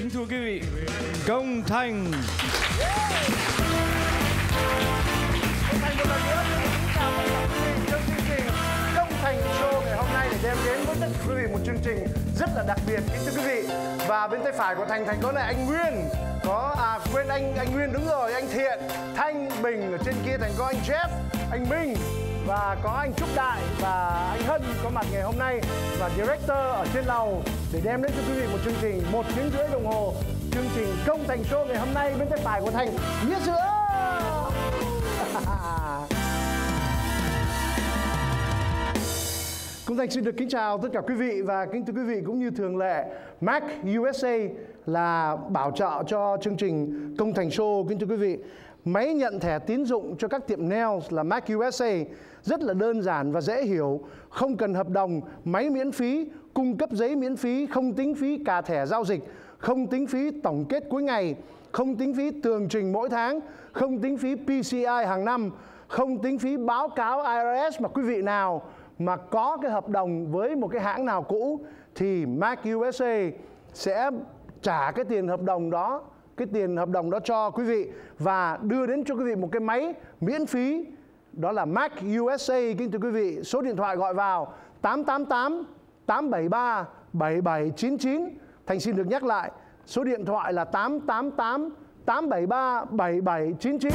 Kính thưa quý vị, Công Thành. Công Thành một lần nữa xin chào tất cả quý vị trong chương trình Công Thành Show ngày hôm nay để đem đến với tất cả quý vị một chương trình rất là đặc biệt, kính thưa quý vị. Và bên tay phải của Thành có này anh Nguyên, có quên anh Nguyên, đúng rồi, anh Thiện, Thanh Bình, ở trên kia Thành có anh Jeff, anh Minh và có anh Trúc Đại và anh Hân có mặt ngày hôm nay, và director ở trên lầu để đem đến cho quý vị một chương trình 1 tiếng rưỡi đồng hồ. Chương trình Công Thành Show ngày hôm nay bên tay phải của Thành Nghĩa Sữa. Công Thành xin được kính chào tất cả quý vị, và kính thưa quý vị, cũng như thường lệ, Mac USA là bảo trợ cho chương trình Công Thành Show. Kính thưa quý vị, máy nhận thẻ tín dụng cho các tiệm nails là Mac USA rất là đơn giản và dễ hiểu, không cần hợp đồng, máy miễn phí, cung cấp giấy miễn phí, không tính phí cả thẻ giao dịch, không tính phí tổng kết cuối ngày, không tính phí tường trình mỗi tháng, không tính phí PCI hàng năm, không tính phí báo cáo IRS. Mà quý vị nào mà có cái hợp đồng với một cái hãng nào cũ thì Mac USA sẽ trả cái tiền hợp đồng đó, cho quý vị và đưa đến cho quý vị một cái máy miễn phí, đó là Mac USA. Kính thưa quý vị, số điện thoại gọi vào 888 873 7799. Thành xin được nhắc lại, số điện thoại là 888 873 7799.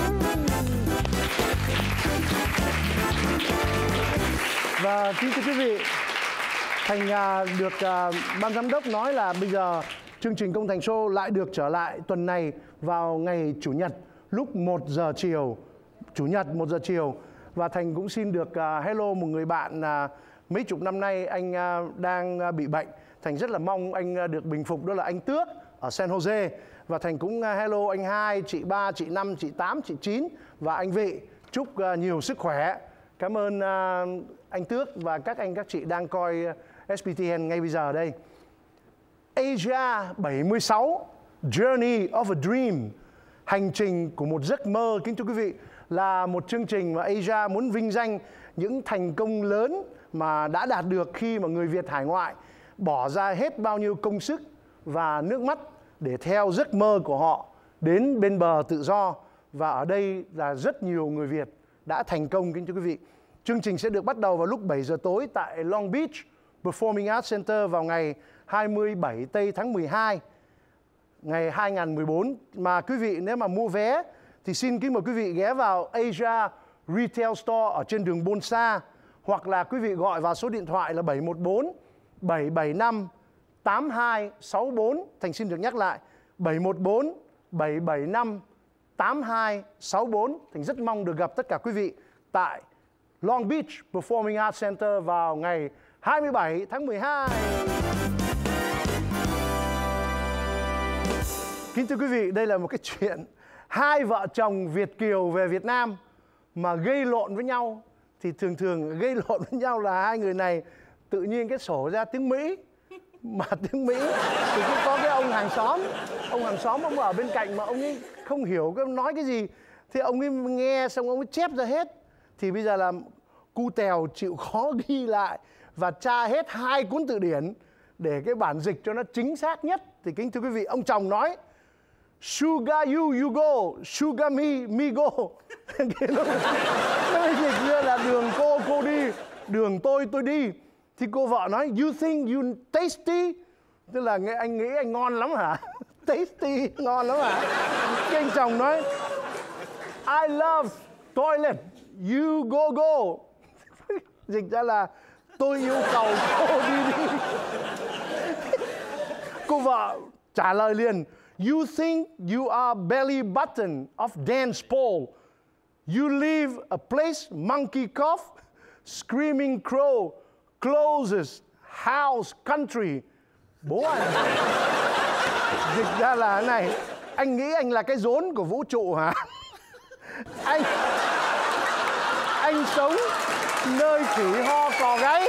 Và kính thưa quý vị, Thành được ban giám đốc nói là bây giờ chương trình Công Thành Show lại được trở lại tuần này vào ngày Chủ nhật lúc 1 giờ chiều. Chủ nhật 1 giờ chiều. Và Thành cũng xin được hello một người bạn mấy chục năm nay anh đang bị bệnh. Thành rất là mong anh được bình phục, đó là anh Tước ở San Jose. Và Thành cũng hello anh 2, chị 3, chị 5, chị 8, chị 9 và anh Vị. Chúc nhiều sức khỏe. Cảm ơn anh Tước và các anh các chị đang coi SPTN ngay bây giờ đây. Asia 76, Journey of a Dream, hành trình của một giấc mơ. Kính thưa quý vị, là một chương trình mà Asia muốn vinh danh những thành công lớn mà đã đạt được khi mà người Việt hải ngoại bỏ ra hết bao nhiêu công sức và nước mắt để theo giấc mơ của họ đến bên bờ tự do. Và ở đây là rất nhiều người Việt đã thành công, kính thưa quý vị. Chương trình sẽ được bắt đầu vào lúc 7 giờ tối tại Long Beach Performing Arts Center vào ngày 27 tây tháng 12 ngày 2014. Mà quý vị nếu mà mua vé thì xin kính mời quý vị ghé vào Asia Retail Store ở trên đường Bonsa, hoặc là quý vị gọi vào số điện thoại là 714 775 8264. Thành xin được nhắc lại 714 775 8264. Thành rất mong được gặp tất cả quý vị tại Long Beach Performing Arts Center vào ngày 27 tháng 12. Kính thưa quý vị, đây là một cái chuyện hai vợ chồng Việt kiều về Việt Nam mà gây lộn với nhau. Thì thường gây lộn với nhau là hai người này tự nhiên cái sổ ra tiếng Mỹ. Mà tiếng Mỹ thì cũng có cái ông hàng xóm ông ở bên cạnh mà ông ấy không hiểu cái nói cái gì. Thì ông ấy nghe xong ông ấy chép ra hết. Thì bây giờ là cu tèo chịu khó ghi lại và tra hết 2 cuốn từ điển để cái bản dịch cho nó chính xác nhất. Thì kính thưa quý vị, ông chồng nói Sugar you go, sugar me go. Nó dịch ra là đường cô đi, đường tôi đi. Thì cô vợ nói you think you tasty, tức là anh nghĩ anh ngon lắm hả? Tasty, ngon lắm hả? Cái anh chồng nói I love toilet, you go. Dịch ra là tôi yêu cầu cô đi. Cô vợ trả lời liền you think you are belly button of dance pole, you live a place monkey cough, screaming crow, closest house country. Bố anh. Dịch ra là thế này, anh nghĩ anh là cái rốn của vũ trụ hả? Anh sống nơi khỉ ho cò gáy,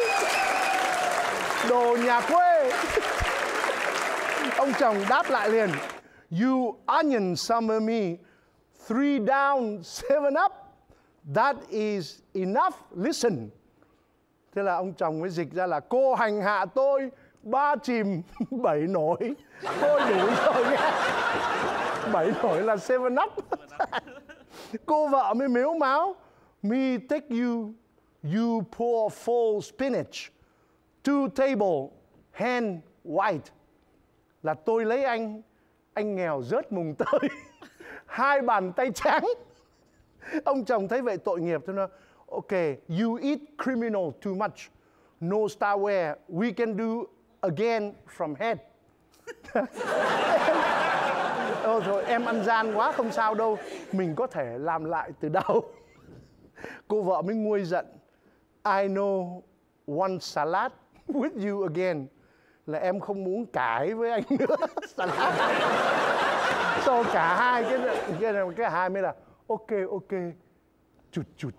đồ nhà quê. Ông chồng đáp lại liền you onion summer me, 3 down, 7 up, that is enough, listen. Thế là ông chồng mới dịch ra là cô hành hạ tôi, 3 chìm 7 nổi. Thôi đủ rồi nghe. 7 nổi là 7 Up. Cô vợ mới mếu máo. Me take you pour full spinach. 2 table hand white. Là tôi lấy anh nghèo rớt mùng tơi. 2 bàn tay trắng. Ông chồng thấy vậy tội nghiệp, tôi nói ok, you eat criminal too much. No starware, we can do again from head. Rồi em ăn gian quá, không sao đâu, mình có thể làm lại từ đầu. Cô vợ mới nguôi giận. I know one salad with you again. Là em không muốn cãi với anh nữa. Salad. Sau cả hai cái hai mới là ok, chụt.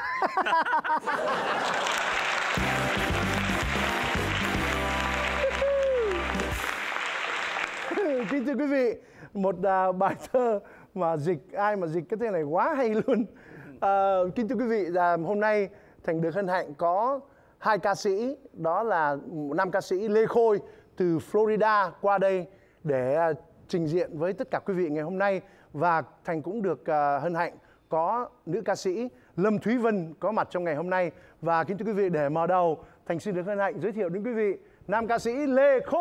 Kính thưa quý vị, một bài thơ mà ai mà dịch cái thế này quá hay luôn. Kính thưa quý vị, hôm nay Thành được hân hạnh có 2 ca sĩ, đó là nam ca sĩ Lê Khôi từ Florida qua đây để trình diện với tất cả quý vị ngày hôm nay. Và Thành cũng được hân hạnh có nữ ca sĩ Lâm Thúy Vân có mặt trong ngày hôm nay. Và kính thưa quý vị, để mở đầu, Thành xin được hân hạnh giới thiệu đến quý vị nam ca sĩ Lê Khôi.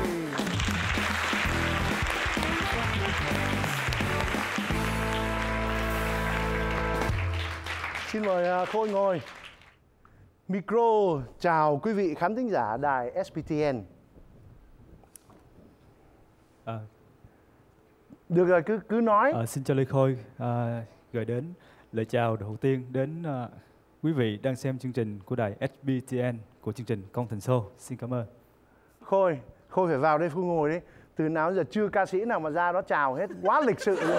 Xin mời Khôi ngồi. Micro chào quý vị khán thính giả đài SBTN. Được rồi, cứ nói. Xin chào Lê Khôi, gửi đến lời chào đầu tiên đến quý vị đang xem chương trình của đài SBTN của chương trình Công Thành Show. Xin cảm ơn. Khôi phải vào đây Khôi ngồi đấy. Từ nào giờ chưa ca sĩ nào mà ra đó chào hết, quá lịch sự luôn.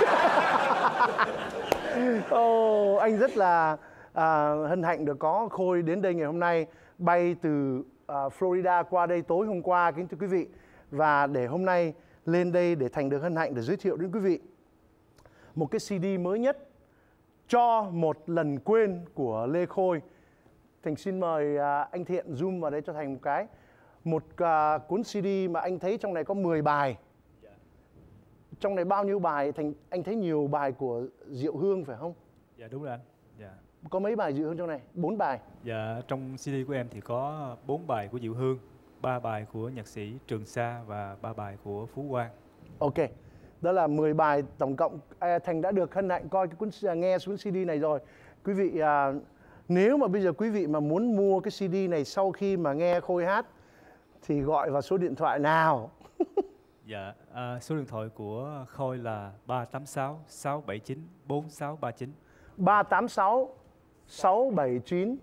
Anh rất là hân hạnh được có Khôi đến đây ngày hôm nay, bay từ Florida qua đây tối hôm qua, kính thưa quý vị. Và để hôm nay lên đây để Thành được hân hạnh để giới thiệu đến quý vị một cái CD mới nhất, Cho Một Lần Quên của Lê Khôi. Thành xin mời anh Thiện zoom vào đây cho Thành một cái. Một cuốn CD mà anh thấy trong này có 10 bài. Trong này bao nhiêu bài? Anh thấy nhiều bài của Diệu Hương phải không? Dạ đúng rồi anh. Dạ. Có mấy bài Diệu Hương trong này? 4 bài. Dạ, trong CD của em thì có 4 bài của Diệu Hương, 3 bài của nhạc sĩ Trường Sa và 3 bài của Phú Quang. Ok, đó là 10 bài tổng cộng. Thành đã được hân hạnh coi cái nghe cuốn CD này rồi. Quý vị, nếu mà bây giờ quý vị mà muốn mua cái CD này sau khi mà nghe Khôi hát thì gọi vào số điện thoại nào? Dạ, số điện thoại của Khôi là 386 679 4639. 386 679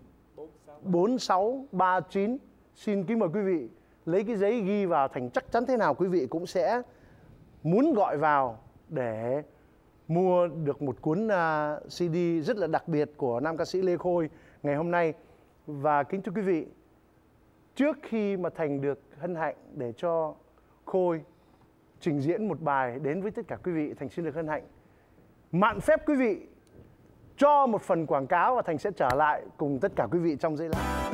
4639. Xin kính mời quý vị lấy cái giấy ghi vào. Thành chắc chắn thế nào quý vị cũng sẽ muốn gọi vào để mua được một cuốn CD rất là đặc biệt của nam ca sĩ Lê Khôi ngày hôm nay. Và kính thưa quý vị, trước khi mà Thành được hân hạnh để cho Khôi trình diễn một bài đến với tất cả quý vị, Thành xin được hân hạnh mạn phép quý vị cho một phần quảng cáo và Thành sẽ trở lại cùng tất cả quý vị trong giây lát.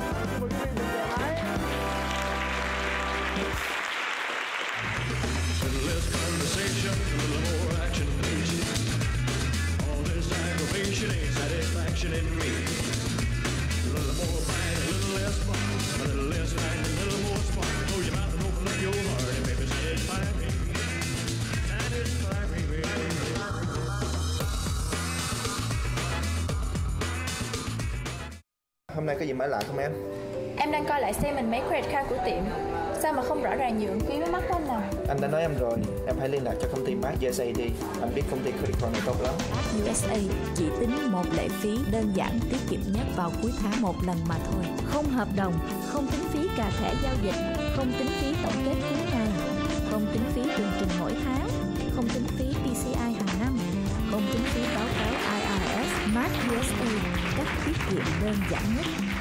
Hôm nay có gì mới lạ không em? Em đang coi lại xem mình mấy credit card của tiệm. Sao mà không rõ ràng nhượng phí mới mắc lắm nào? Anh đã nói em rồi, em hãy liên lạc cho công ty Mark USA đi. Anh biết công ty credit card này tốt lắm. Mark USA chỉ tính một lệ phí đơn giản tiết kiệm nhất vào cuối tháng một lần mà thôi. Không hợp đồng, không tính phí cà thẻ giao dịch, không tính phí tổng kết cuối ngày, không tính phí tường trình mỗi tháng, không tính phí PCI hàng năm, không tính phí báo cáo IRS. Mark USA, cách tiết kiệm đơn giản nhất.